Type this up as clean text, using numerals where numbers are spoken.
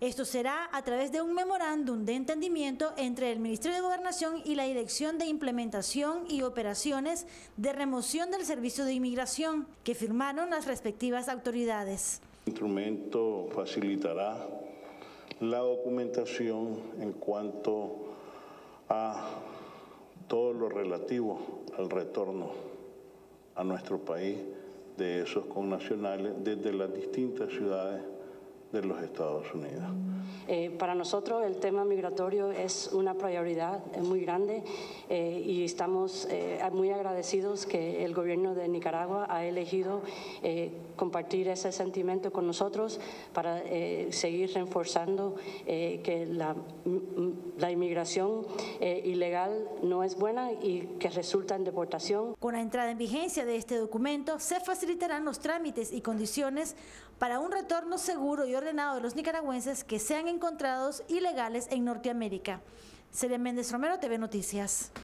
Esto será a través de un memorándum de entendimiento entre el Ministerio de Gobernación y la Dirección de Implementación y Operaciones de Remoción del Servicio de Inmigración, que firmaron las respectivas autoridades. El instrumento facilitará la documentación en cuanto a todo lo relativo al retorno a nuestro país de esos connacionales desde las distintas ciudades de los Estados Unidos. Para nosotros el tema migratorio es una prioridad muy grande y estamos muy agradecidos que el gobierno de Nicaragua ha elegido compartir ese sentimiento con nosotros para seguir reforzando que la inmigración ilegal no es buena y que resulta en deportación. Con la entrada en vigencia de este documento se facilitarán los trámites y condiciones para un retorno seguro y ordenado de los nicaragüenses que sean encontrados ilegales en Norteamérica. Celia Méndez Romero, TV Noticias.